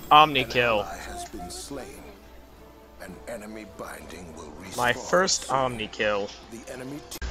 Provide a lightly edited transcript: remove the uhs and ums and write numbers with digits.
Omni An kill. ally has been slain. An enemy binding will respawn My first soon. Omni kill. The enemy